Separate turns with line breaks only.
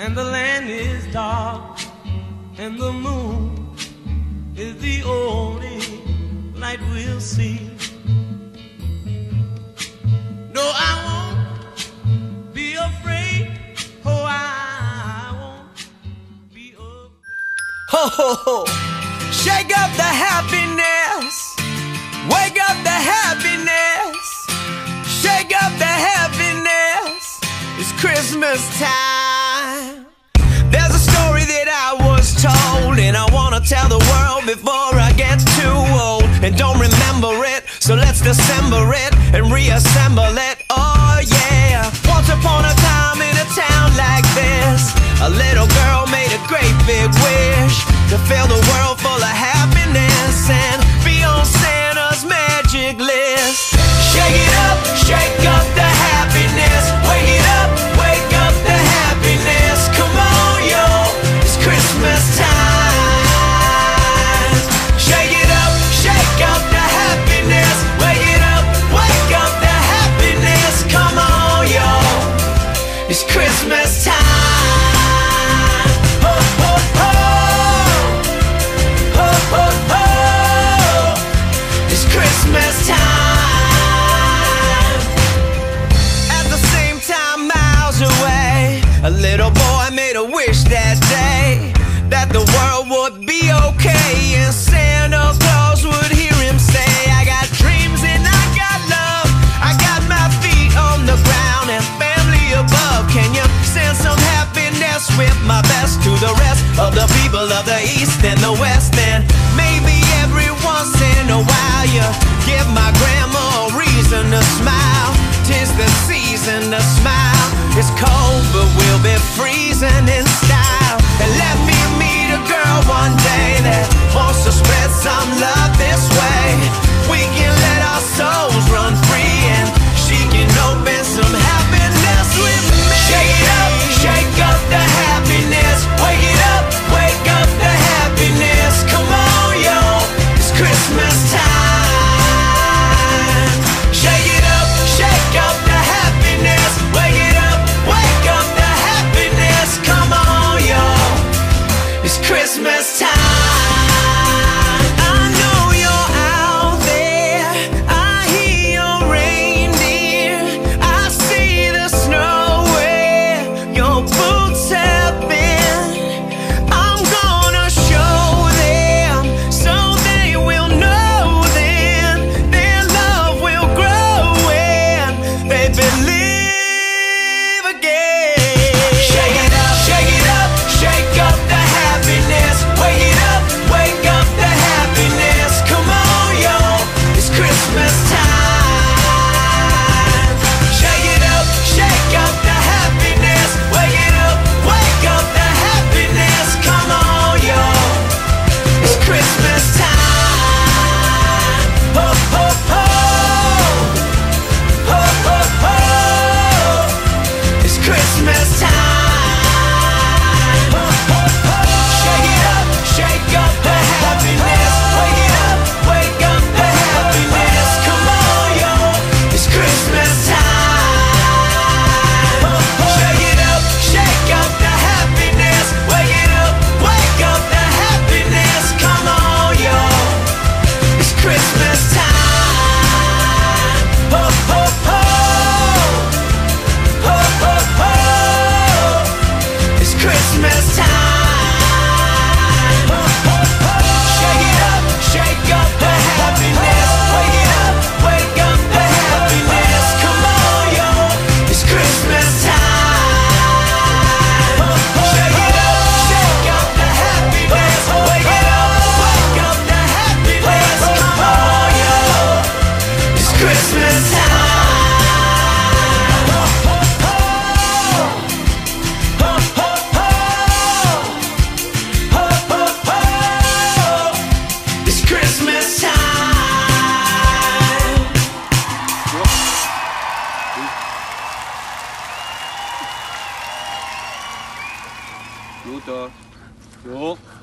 and the land is dark, and the moon is the only light we'll see. No, I won't be afraid. Oh, I won't be afraid.
Ho, ho, ho. Shake up the happiness. Wake up the happiness. Shake up the happiness. It's Christmas time. There's a story that I was told, and I wanna tell the world before I get too old and don't remember it. So let's dissemble it and reassemble it. Oh yeah. Once upon a time in a town like this, a little girl made a great big wish to fill the world full of happiness and be on Santa's magic list. Shake it up, shake up the happiness. Wake it up, wake up the happiness. Come on, yo, it's Christmas time. Shake it up, shake up the happiness. Wake it up, wake up the happiness. Come on, yo, it's Christmas time. Ho, ho, ho. Ho, ho, ho. It's Christmas time. At the same time, miles away, a little boy made a wish that day that the world would be okay, and Santa Claus would hear him say, I got dreams and I got love, I got my feet on the ground and family above. Can you send some happiness with my best to the rest of the people of the East and the West? And maybe every once in a while you give my grandma a reason to smile. 'Tis the season to smile. It's cold but we'll be freezing in style. And let me meet a girl one day that wants to spread some love this way. We can let our souls run free and she can open some happiness with me. Shake it up, shake up the happiness. Wake it up, wake up the happiness. Come on, yo, it's Christmas time. Shake it up, shake up the happiness. Wake it up, wake up the happiness. Come on, yo, it's Christmas time. I know you're out there, I hear your reindeer, I see the snow where your boots have been. I'm gonna show them so they will know then their love will grow and they believe again. Shake it up, shake it up, shake up the happiness. Wake it up, wake up the happiness. Come on, yo, it's Christmas time. Shake it up, shake up the happiness. Wake it up, wake up the happiness. Come on, yo, it's Christmas time. Ho, ho, ho. Ho, ho, ho. It's Christmas time. Ho, ho, ho. Shake it up, shake up the happiness. Wake it up, wake up the happiness. Come on, yo, it's Christmas time. Ho, ho. Shake it up, shake up the happiness. Wake it up, wake up the happiness. Come on, yo, it's Christmas time. Ho, ho, ho. Ho, ho, ho. It's Christmas time. Ho, ho, ho. Shake it up, shake up the happiness. Wake it up, wake up the happiness. Come on, yo, it's Christmas time. Ho, ho, shake it up, shake up the happiness. Wake it up, wake up the happiness. Come on, yo, it's Christmas time. Ho, ho, ho. Ho, ho, ho. Ho, ho, ho. It's Christmas time.
Luther. Jo.